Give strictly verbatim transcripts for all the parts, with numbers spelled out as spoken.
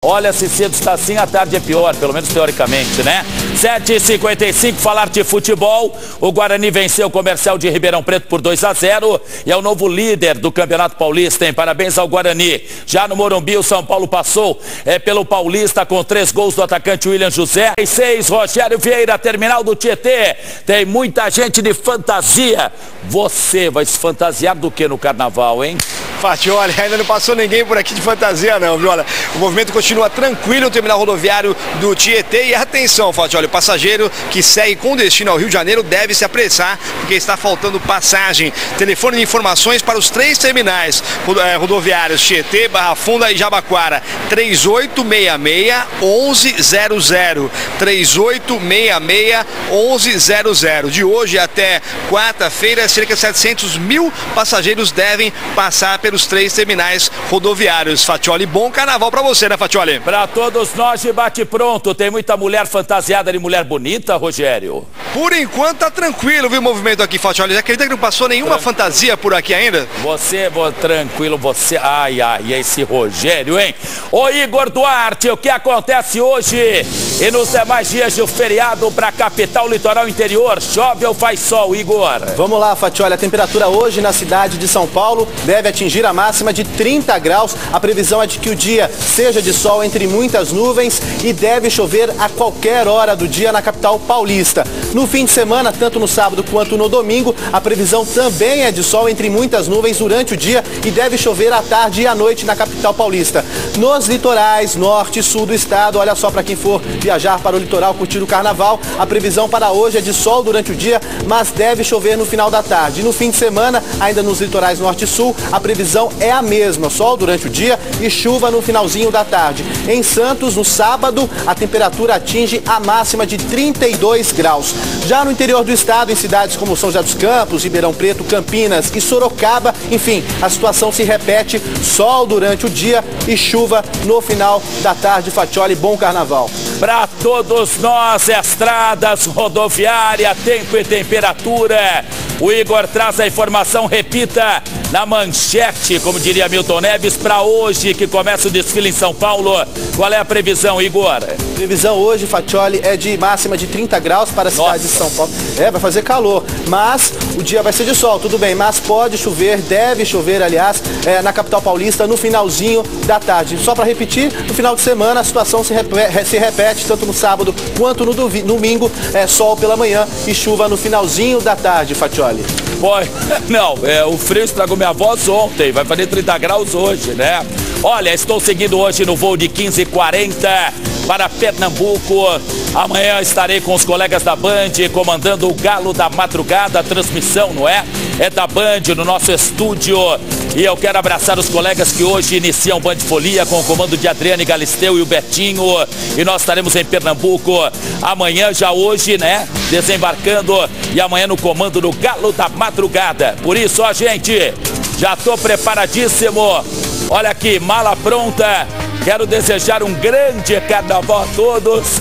Olha, se cedo está assim, a tarde é pior, pelo menos teoricamente, né? sete e cinquenta e cinco, falar de futebol. O Guarani venceu o Comercial de Ribeirão Preto por dois a zero e é o novo líder do Campeonato Paulista, hein? Parabéns ao Guarani. Já no Morumbi, o São Paulo passou é, pelo Paulista com três gols do atacante William José. E seis, Rogério Vieira, terminal do Tietê. Tem muita gente de fantasia. Você vai se fantasiar do que no carnaval, hein? Fatioli, ainda não passou ninguém por aqui de fantasia não, viu? Olha, o movimento continua tranquilo no terminal rodoviário do Tietê. E atenção, Fatioli, o passageiro que segue com destino ao Rio de Janeiro deve se apressar, porque está faltando passagem. Telefone de informações para os três terminais rodoviários Tietê, Barra Funda e Jabaquara, três oito seis seis, um um zero zero, três oito seis seis, um um zero zero. De hoje até quarta-feira, cerca de setecentos mil passageiros devem passar pelos três terminais rodoviários. Fatioli, bom carnaval pra você, né, Fatioli? Pra todos nós de bate pronto. Tem muita mulher fantasiada de mulher bonita, Rogério? Por enquanto tá tranquilo, viu, o movimento aqui, Fatioli? Já acredita que não passou nenhuma Tran... fantasia por aqui ainda? Você, vou, tranquilo, você... Ai, ai, esse Rogério, hein? Ô, Igor Duarte, o que acontece hoje e nos demais dias do feriado pra capital, litoral, interior? Chove ou faz sol, Igor? Vamos lá, Fatioli. A temperatura hoje na cidade de São Paulo deve atingir a máxima de trinta graus. A previsão é de que o dia seja de sol entre muitas nuvens e deve chover a qualquer hora do dia na capital paulista. No fim de semana, tanto no sábado quanto no domingo, a previsão também é de sol entre muitas nuvens durante o dia e deve chover à tarde e à noite na capital paulista. Nos litorais norte e sul do estado, olha só, para quem for viajar para o litoral curtir o carnaval, a previsão para hoje é de sol durante o dia, mas deve chover no final da tarde. E no fim de semana, ainda nos litorais norte e sul, a previsão é a mesma, sol durante o dia e chuva no finalzinho da tarde. Em Santos, no sábado, a temperatura atinge a máxima de trinta e dois graus. Já no interior do estado, em cidades como São José dos Campos, Ribeirão Preto, Campinas e Sorocaba, enfim, a situação se repete, sol durante o dia e chuva no final da tarde. Fatioli, bom carnaval. Para todos nós, estradas, rodoviária, tempo e temperatura. O Igor traz a informação, repita, na manchete, como diria Milton Neves, para hoje, que começa o desfile em São Paulo. Qual é a previsão, Igor? Previsão hoje, Fatioli, é de máxima de trinta graus para a cidade Nossa. de São Paulo. É, vai fazer calor, mas o dia vai ser de sol, tudo bem, mas pode chover, deve chover, aliás, é, na capital paulista no finalzinho da tarde. Só para repetir, no final de semana a situação se repete, se repete tanto no sábado quanto no domingo, é sol pela manhã e chuva no finalzinho da tarde, Fatioli. Boy, não, é, o frio estragou minha voz ontem, vai fazer trinta graus hoje, né? Olha, estou seguindo hoje no voo de quinze e quarenta para Pernambuco. Amanhã estarei com os colegas da Band comandando o Galo da Madrugada. A transmissão, não é? É da Band no nosso estúdio. E eu quero abraçar os colegas que hoje iniciam Band Folia com o comando de Adriane Galisteu e o Betinho. E nós estaremos em Pernambuco amanhã, já hoje, né? Desembarcando. E amanhã no comando do Galo da Madrugada. Por isso, ó, gente, já estou preparadíssimo. Olha aqui, mala pronta. Quero desejar um grande carnaval a todos.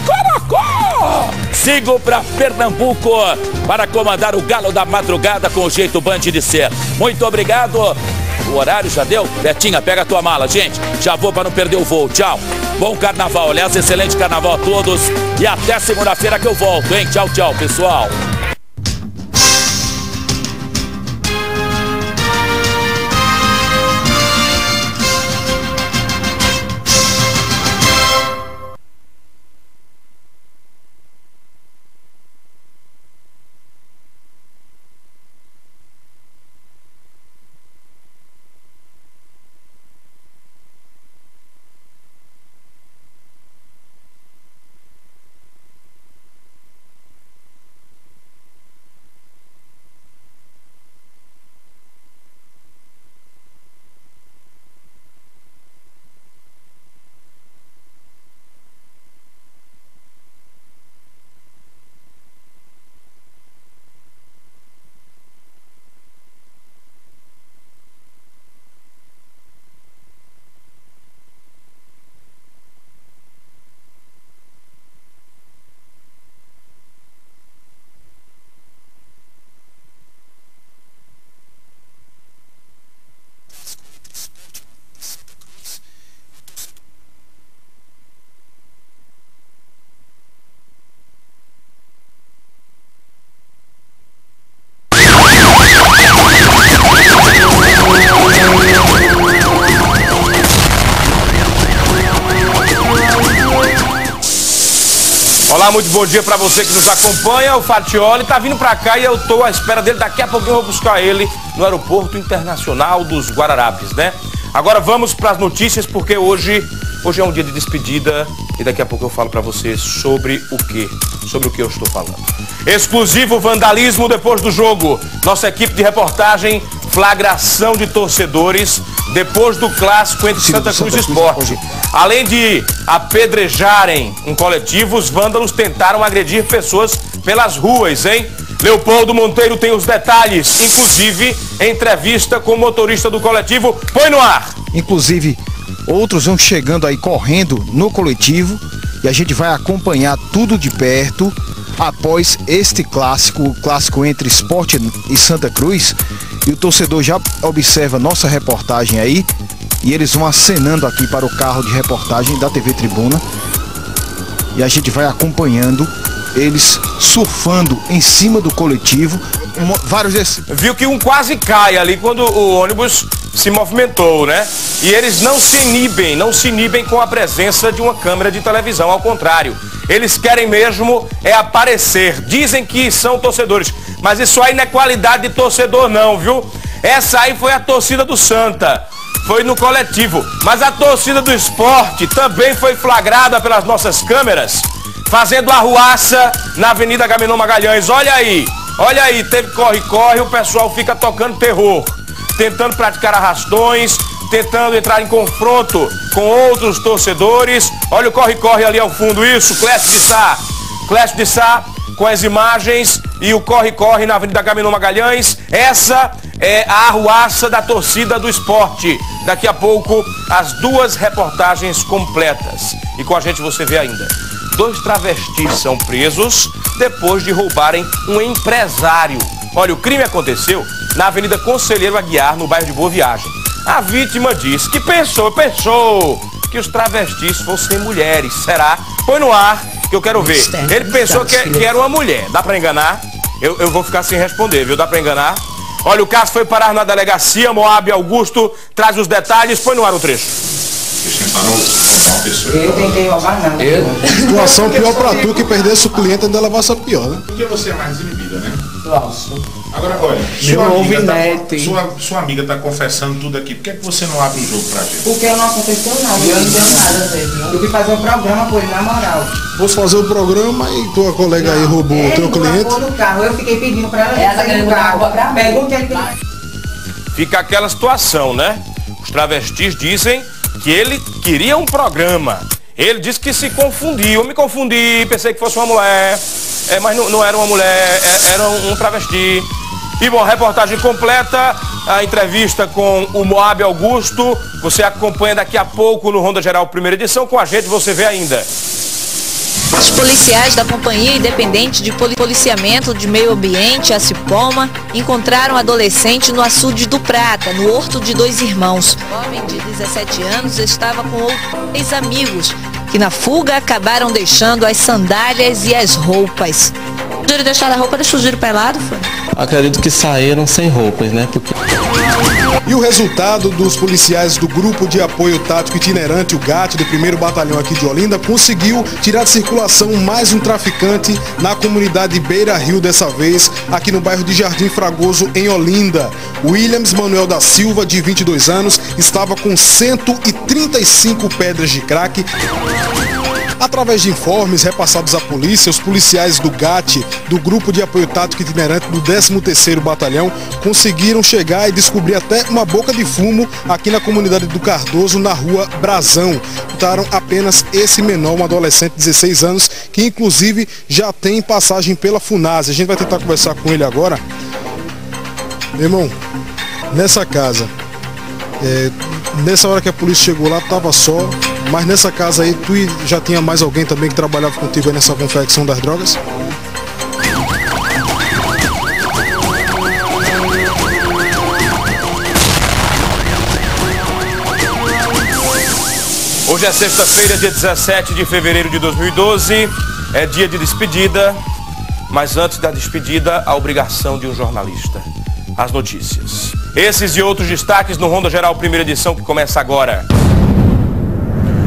Sigo para Pernambuco para comandar o Galo da Madrugada com o jeito Band de ser. Muito obrigado. O horário já deu? Betinha, pega a tua mala, gente. Já vou para não perder o voo. Tchau. Bom carnaval. Aliás, excelente carnaval a todos. E até segunda-feira que eu volto, hein? Tchau, tchau, pessoal. Olá, muito bom dia para você que nos acompanha. O Fatioli tá vindo para cá e eu tô à espera dele. Daqui a pouco eu vou buscar ele no Aeroporto Internacional dos Guararapes, né? Agora vamos para as notícias, porque hoje, hoje é um dia de despedida e daqui a pouco eu falo para você sobre o que, sobre o que eu estou falando. Exclusivo vandalismo depois do jogo. Nossa equipe de reportagem, flagração de torcedores depois do clássico entre Santa Cruz e Sport. Além de apedrejarem um coletivo, os vândalos tentaram agredir pessoas pelas ruas, hein? Leopoldo Monteiro tem os detalhes, inclusive entrevista com o motorista do coletivo. Põe no ar! Inclusive, outros vão chegando aí correndo no coletivo e a gente vai acompanhar tudo de perto após este clássico, o clássico entre Sport e Santa Cruz. E o torcedor já observa nossa reportagem aí e eles vão acenando aqui para o carro de reportagem da T V Tribuna. E a gente vai acompanhando eles surfando em cima do coletivo. Um, vários desses. Viu que um quase cai ali quando o ônibus se movimentou, né? E eles não se inibem, não se inibem com a presença de uma câmera de televisão, ao contrário. Eles querem mesmo é aparecer. Dizem que são torcedores, mas isso aí não é qualidade de torcedor não, viu? Essa aí foi a torcida do Santa, foi no coletivo. Mas a torcida do Sport também foi flagrada pelas nossas câmeras, fazendo arruaça na Avenida Agamenon Magalhães. Olha aí, olha aí, teve corre-corre, o pessoal fica tocando terror, tentando praticar arrastões, tentando entrar em confronto com outros torcedores. Olha o corre-corre ali ao fundo, isso, Clécio de Sá, Clécio de Sá com as imagens e o corre-corre na Avenida Agamenon Magalhães. Essa é a arruaça da torcida do Sport. Daqui a pouco as duas reportagens completas. E com a gente você vê ainda. Dois travestis são presos depois de roubarem um empresário. Olha, o crime aconteceu na Avenida Conselheiro Aguiar, no bairro de Boa Viagem. A vítima disse que pensou, pensou que os travestis fossem mulheres. Será? Põe no ar que eu quero ver. Ele pensou que, que era uma mulher. Dá pra enganar? Eu, eu vou ficar sem responder, viu? Dá pra enganar? Olha, o caso foi parar na delegacia. Moab Augusto traz os detalhes. Põe no ar o trecho. Eles tentaram roubar uma pessoa. Eu tentei roubar nada. Eu? Situação pior pra tu que perdesse o cliente ainda levasse a pior, né? Porque você é mais inibida, né? Nossa. Agora, olha, sua amiga, tá, sua, sua amiga tá confessando tudo aqui. Por que, é que você não abre o jogo pra gente? Porque não aconteceu nada, eu não tenho nada a ver. Eu fui fazer um programa com ele, na moral. Fosse fazer o programa e tua colega não, aí roubou o teu cliente. No carro. Eu fiquei pedindo pra ela ela sair do carro. Pergunta ele. Fica aquela situação, né? Os travestis dizem que ele queria um programa. Ele disse que se confundiu. Eu me confundi, pensei que fosse uma mulher, é, mas não, não era uma mulher, é, era um, um travesti. E bom, reportagem completa, a entrevista com o Moab Augusto, você acompanha daqui a pouco no Ronda Geral primeira edição, com a gente você vê ainda. Os policiais da Companhia Independente de Policiamento de Meio Ambiente, a Cipoma, encontraram um adolescente no açude do Prata, no Horto de Dois Irmãos. O homem de dezessete anos estava com outros amigos, que na fuga acabaram deixando as sandálias e as roupas. Fugiram deixaram a roupa, eles fugiram pelado, foi? Acredito que saíram sem roupas, né? Porque... E o resultado dos policiais do Grupo de Apoio Tático Itinerante, o GAT, do primeiro Batalhão aqui de Olinda, conseguiu tirar de circulação mais um traficante na comunidade Beira Rio, dessa vez aqui no bairro de Jardim Fragoso, em Olinda. Williams Manuel da Silva, de vinte e dois anos, estava com cento e trinta e cinco pedras de crack. Através de informes repassados à polícia, os policiais do GAT, do Grupo de Apoio Tático Itinerante do décimo terceiro Batalhão, conseguiram chegar e descobrir até uma boca de fumo aqui na comunidade do Cardoso, na rua Brazão. Encontraram apenas esse menor, um adolescente de dezesseis anos, que inclusive já tem passagem pela FUNASA. A gente vai tentar conversar com ele agora. Meu irmão, nessa casa, é, nessa hora que a polícia chegou lá, estava só. Mas nessa casa aí, tu já tinha mais alguém também que trabalhava contigo aí nessa confecção das drogas? Hoje é sexta-feira, dia dezessete de fevereiro de dois mil e doze, é dia de despedida, mas antes da despedida, a obrigação de um jornalista. As notícias. Esses e outros destaques no Ronda Geral primeira edição, que começa agora.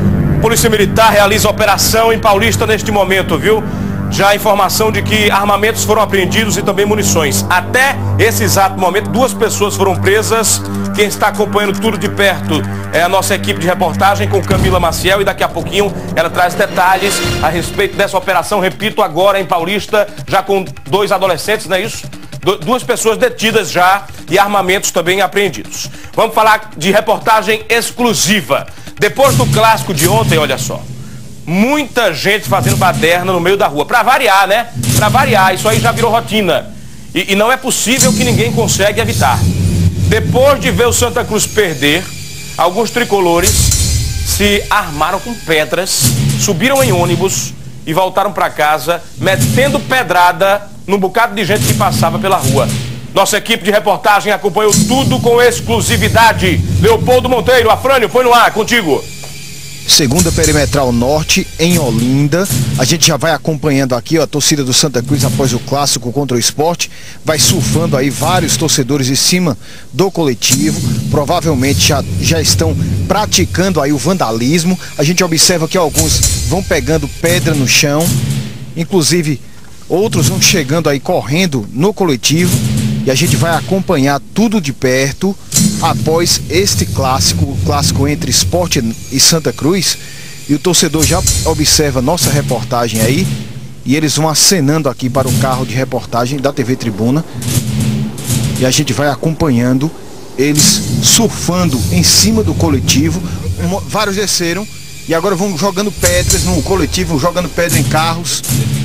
Polícia Militar realiza operação em Paulista neste momento, viu? Já a informação de que armamentos foram apreendidos e também munições. Até esse exato momento, duas pessoas foram presas. Quem está acompanhando tudo de perto é a nossa equipe de reportagem com Camila Maciel, e daqui a pouquinho ela traz detalhes a respeito dessa operação, repito, agora em Paulista, já com dois adolescentes, não é isso? Duas pessoas detidas já e armamentos também apreendidos. Vamos falar de reportagem exclusiva. Depois do clássico de ontem, olha só, muita gente fazendo baderna no meio da rua. Pra variar, né? Pra variar, isso aí já virou rotina. E, e não é possível que ninguém consegue evitar. Depois de ver o Santa Cruz perder, alguns tricolores se armaram com pedras, subiram em ônibus e voltaram para casa metendo pedrada num bocado de gente que passava pela rua. Nossa equipe de reportagem acompanhou tudo com exclusividade. Leopoldo Monteiro, Afrânio, foi no ar, contigo. Segunda perimetral norte, em Olinda. A gente já vai acompanhando aqui, ó, a torcida do Santa Cruz após o clássico contra o Sport. Vai surfando aí vários torcedores em cima do coletivo. Provavelmente já, já estão praticando aí o vandalismo. A gente observa que alguns vão pegando pedra no chão. Inclusive, outros vão chegando aí correndo no coletivo. E a gente vai acompanhar tudo de perto após este clássico, o clássico entre Sport e Santa Cruz. E o torcedor já observa nossa reportagem aí. E eles vão acenando aqui para o carro de reportagem da T V Tribuna. E a gente vai acompanhando eles surfando em cima do coletivo. Um, vários desceram e agora vão jogando pedras no coletivo, jogando pedra em carros.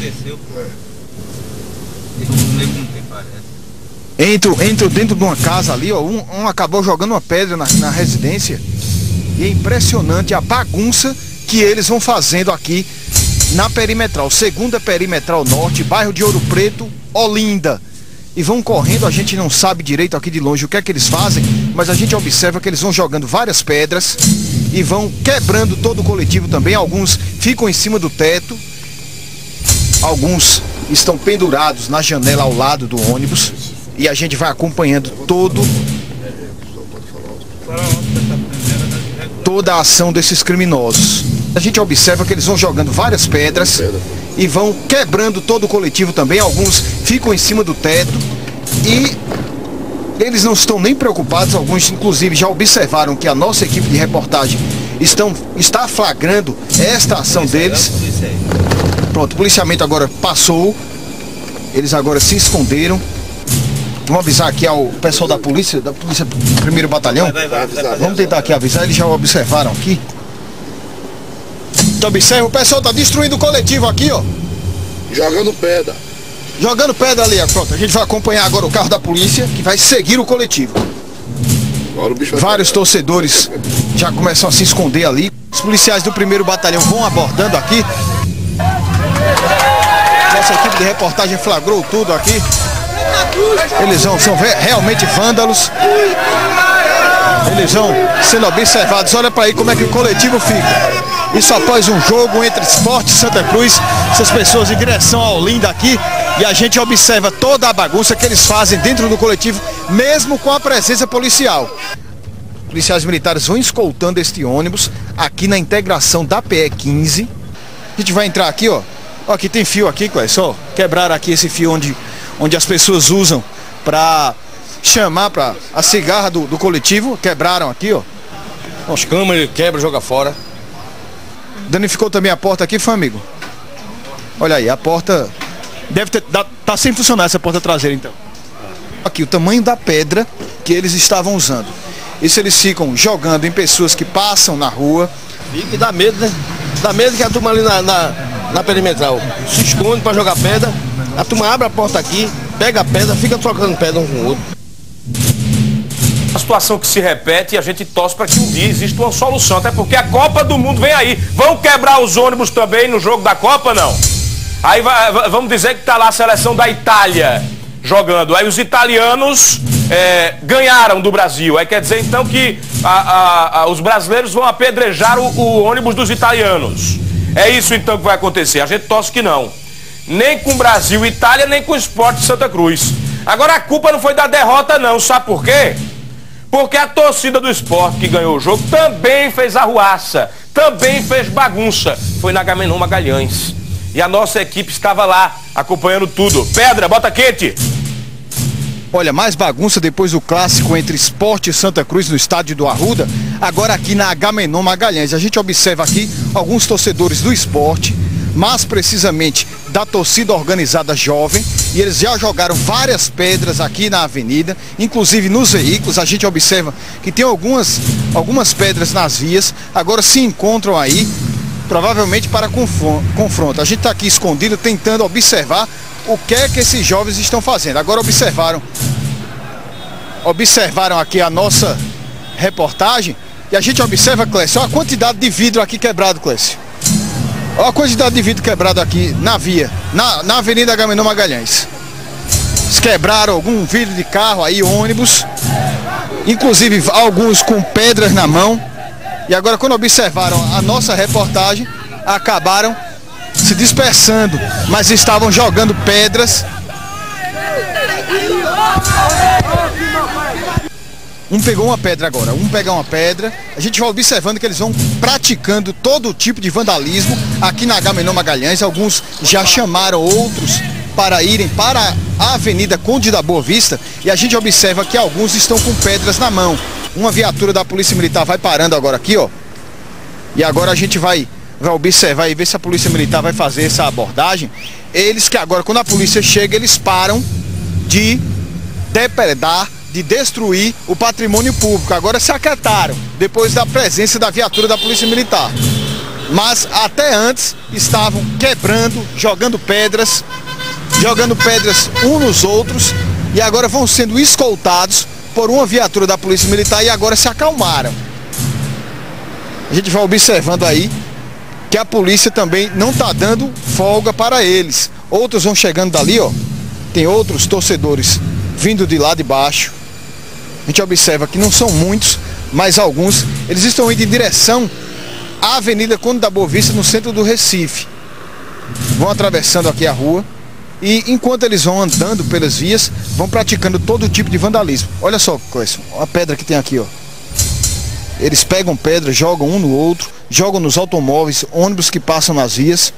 Entro, entro dentro de uma casa ali, ó, um, um acabou jogando uma pedra na, na residência. E é impressionante a bagunça que eles vão fazendo aqui na perimetral. Segunda perimetral norte, bairro de Ouro Preto, Olinda. E vão correndo, a gente não sabe direito aqui de longe o que é que eles fazem, mas a gente observa que eles vão jogando várias pedras e vão quebrando todo o coletivo também. Alguns ficam em cima do teto, alguns estão pendurados na janela ao lado do ônibus. E a gente vai acompanhando todo, toda a ação desses criminosos. A gente observa que eles vão jogando várias pedras e vão quebrando todo o coletivo também. Alguns ficam em cima do teto e eles não estão nem preocupados. Alguns, inclusive, já observaram que a nossa equipe de reportagem estão, está flagrando esta ação deles. Pronto, o policiamento agora passou. Eles agora se esconderam. Vamos avisar aqui ao pessoal da polícia, da polícia do primeiro batalhão. Vai, vai, vai, vai, Vamos tentar aqui avisar, eles já observaram aqui. Então observa, o pessoal tá destruindo o coletivo aqui, ó. Jogando pedra. Jogando pedra ali, ó. Pronto, a gente vai acompanhar agora o carro da polícia, que vai seguir o coletivo. Agora o bicho vai Vários pegar. torcedores já começam a se esconder ali. Os policiais do primeiro batalhão vão abordando aqui. Nossa equipe de reportagem flagrou tudo aqui. Eles vão, são realmente vândalos. Eles vão sendo observados. Olha para aí como é que o coletivo fica. Isso após um jogo entre Sport e Santa Cruz. Essas pessoas em direção ao Olinda aqui. E a gente observa toda a bagunça que eles fazem dentro do coletivo, mesmo com a presença policial. Policiais militares vão escoltando este ônibus aqui na integração da P E quinze. A gente vai entrar aqui, ó. Ó, aqui tem fio aqui, é só quebrar aqui esse fio onde, onde as pessoas usam para chamar para a cigarra do, do coletivo. Quebraram aqui, ó. Os câmeras quebra, joga fora. Danificou também a porta aqui, foi, amigo? Olha aí, a porta deve ter, tá sem funcionar essa porta traseira, então. Aqui o tamanho da pedra que eles estavam usando. Isso eles ficam jogando em pessoas que passam na rua. E dá medo, né? Dá medo que a turma ali na, na, na perimetral se esconde para jogar pedra. A turma abre a porta aqui, pega a pedra, fica trocando pedra um com o outro. A situação que se repete e a gente torce para que um dia exista uma solução, até porque a Copa do Mundo vem aí. Vão quebrar os ônibus também no jogo da Copa, não? Aí vai, vamos dizer que está lá a seleção da Itália jogando. Aí os italianos é, ganharam do Brasil. Aí quer dizer então que a, a, a, os brasileiros vão apedrejar o, o ônibus dos italianos. É isso então que vai acontecer. A gente torce que não. Nem com Brasil e Itália, nem com o Sport de Santa Cruz. Agora a culpa não foi da derrota não, sabe por quê? Porque a torcida do Sport que ganhou o jogo também fez arruaça. também fez bagunça. Foi na Agamenon Magalhães. E a nossa equipe estava lá, acompanhando tudo. Pedra, bota quente! Olha, mais bagunça depois do clássico entre Sport e Santa Cruz no estádio do Arruda, agora aqui na Agamenon Magalhães. A gente observa aqui alguns torcedores do Sport, mais precisamente da torcida organizada jovem, e eles já jogaram várias pedras aqui na avenida, inclusive nos veículos. A gente observa que tem algumas, algumas pedras nas vias, agora se encontram aí, provavelmente para confronto. A gente está aqui escondido tentando observar o que é que esses jovens estão fazendo. Agora observaram, observaram aqui a nossa reportagem e a gente observa, Clécio, olha a quantidade de vidro aqui quebrado, Clécio. Olha a quantidade de vidro quebrado aqui na via, na, na Avenida Agamenon Magalhães. Eles quebraram algum vidro de carro aí, ônibus, inclusive alguns com pedras na mão. E agora, quando observaram a nossa reportagem, acabaram se dispersando, mas estavam jogando pedras. Um pegou uma pedra agora, um pega uma pedra. A gente vai observando que eles vão praticando todo tipo de vandalismo aqui na Agamenon Magalhães. Alguns já chamaram outros para irem para a Avenida Conde da Boa Vista. E a gente observa que alguns estão com pedras na mão. Uma viatura da Polícia Militar vai parando agora aqui, ó. E agora a gente vai, vai observar e ver se a Polícia Militar vai fazer essa abordagem. Eles que agora, quando a polícia chega, eles param de depredar, de destruir o patrimônio público. Agora se aquietaram, depois da presença da viatura da Polícia Militar. Mas até antes estavam quebrando, jogando pedras, jogando pedras uns nos outros, e agora vão sendo escoltados por uma viatura da Polícia Militar e agora se acalmaram. A gente vai observando aí que a polícia também não está dando folga para eles. Outros vão chegando dali, ó. Tem outros torcedores vindo de lá de baixo. A gente observa que não são muitos, mas alguns. Eles estão indo em direção à Avenida Conde da Boa Vista, no centro do Recife. Vão atravessando aqui a rua. E enquanto eles vão andando pelas vias, vão praticando todo tipo de vandalismo. Olha só, Clécio, a pedra que tem aqui, ó. Eles pegam pedra, jogam um no outro, jogam nos automóveis, ônibus que passam nas vias.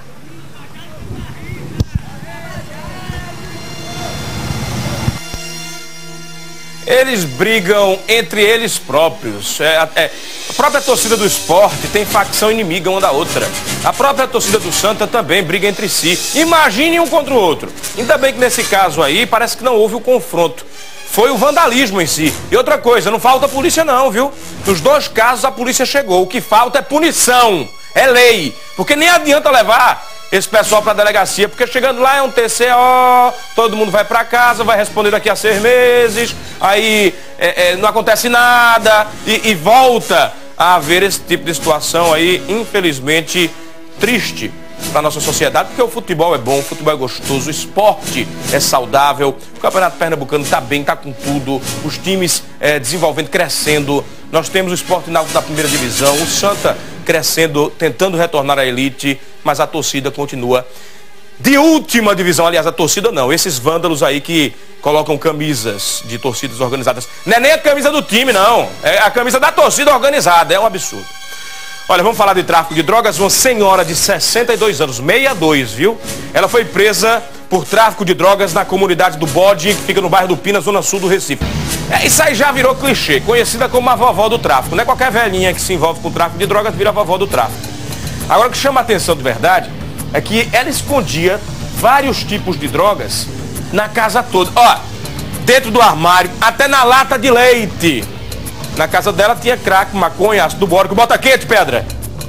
Eles brigam entre eles próprios. É, é, a própria torcida do Sport tem facção inimiga uma da outra. A própria torcida do Santa também briga entre si. Imagine um contra o outro. Ainda bem que nesse caso aí parece que não houve o confronto. Foi o vandalismo em si. E outra coisa, não falta polícia não, viu? Nos dois casos a polícia chegou. O que falta é punição, é lei. Porque nem adianta levar esse pessoal para a delegacia, porque chegando lá é um T C O, todo mundo vai para casa, vai responder daqui a seis meses, aí é, é, não acontece nada e, e volta a haver esse tipo de situação aí, infelizmente, triste para a nossa sociedade, porque o futebol é bom, o futebol é gostoso, o esporte é saudável, o Campeonato Pernambucano está bem, está com tudo, os times é, desenvolvendo, crescendo, nós temos o Sport Náutico da primeira divisão, o Santa crescendo, tentando retornar à elite, mas a torcida continua de última divisão. Aliás, a torcida não, esses vândalos aí que colocam camisas de torcidas organizadas, não é nem a camisa do time não, é a camisa da torcida organizada, é um absurdo. Olha, vamos falar de tráfico de drogas. Uma senhora de sessenta e dois anos, sessenta e dois, viu? Ela foi presa por tráfico de drogas na comunidade do Bode, que fica no bairro do Pina, zona sul do Recife. É, isso aí já virou clichê, conhecida como a vovó do tráfico. Não é qualquer velhinha que se envolve com tráfico de drogas vira a vovó do tráfico. Agora, o que chama a atenção de verdade é que ela escondia vários tipos de drogas na casa toda. Ó, dentro do armário, até na lata de leite. Na casa dela tinha crack, maconha, ácido bórico. Bota quente, Pedra.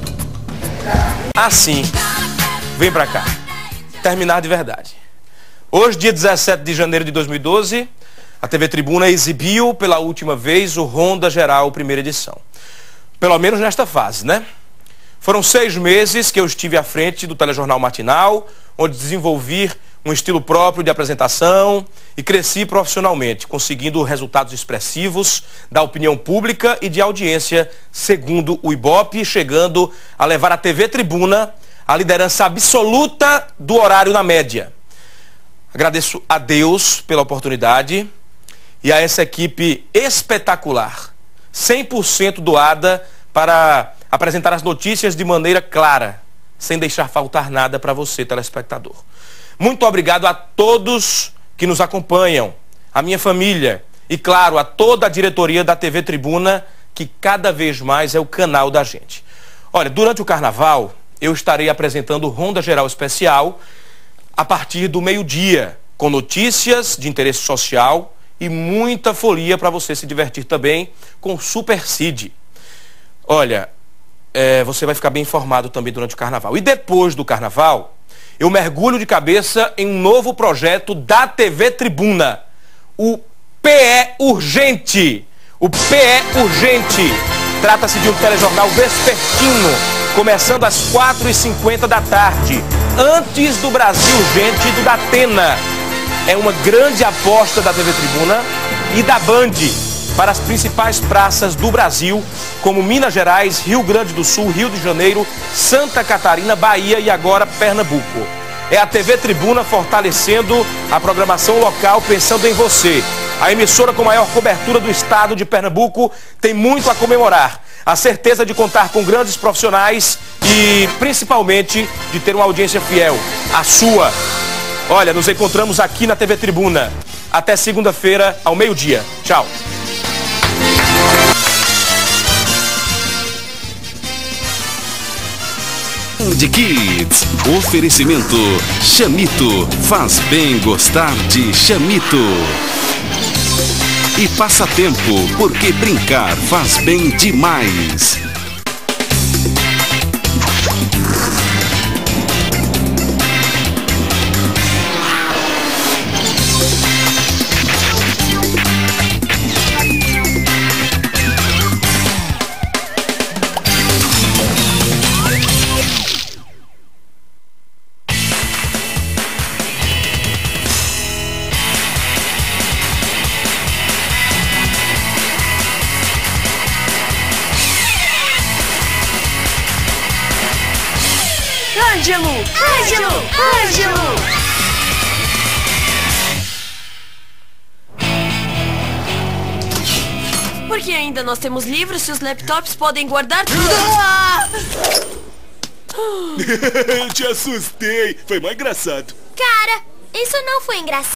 Assim, vem pra cá. Terminar de verdade. Hoje, dia dezessete de janeiro de dois mil e doze, a T V Tribuna exibiu pela última vez o Ronda Geral, primeira edição. Pelo menos nesta fase, né? Foram seis meses que eu estive à frente do telejornal matinal, onde desenvolvi um estilo próprio de apresentação e cresci profissionalmente, conseguindo resultados expressivos da opinião pública e de audiência, segundo o Ibope, chegando a levar a T V Tribuna a liderança absoluta do horário na média. Agradeço a Deus pela oportunidade e a essa equipe espetacular, cem por cento doada para apresentar as notícias de maneira clara, sem deixar faltar nada para você, telespectador. Muito obrigado a todos que nos acompanham, a minha família e, claro, a toda a diretoria da T V Tribuna, que cada vez mais é o canal da gente. Olha, durante o carnaval, eu estarei apresentando Ronda Geral Especial a partir do meio-dia, com notícias de interesse social e muita folia para você se divertir também com o Super Cid. Olha, é, você vai ficar bem informado também durante o carnaval. E depois do carnaval, eu mergulho de cabeça em um novo projeto da T V Tribuna, o P E Urgente. O P E Urgente. Trata-se de um telejornal vespertino, começando às quatro e cinquenta da tarde, antes do Brasil Urgente e do Datena. É uma grande aposta da T V Tribuna e da Band para as principais praças do Brasil, como Minas Gerais, Rio Grande do Sul, Rio de Janeiro, Santa Catarina, Bahia e agora Pernambuco. É a T V Tribuna fortalecendo a programação local, pensando em você. A emissora com maior cobertura do estado de Pernambuco tem muito a comemorar. A certeza de contar com grandes profissionais e, principalmente, de ter uma audiência fiel, a sua. Olha, nos encontramos aqui na T V Tribuna. Até segunda-feira, ao meio-dia. Tchau. De Kids. Oferecimento Chamito. Faz bem gostar de Chamito. E passatempo, porque brincar faz bem demais. Ângelo! Ângelo! Ângelo! Por que ainda nós temos livros se os laptops podem guardar tudo? Ah! Eu te assustei. Foi mais engraçado. Cara, isso não foi engraçado.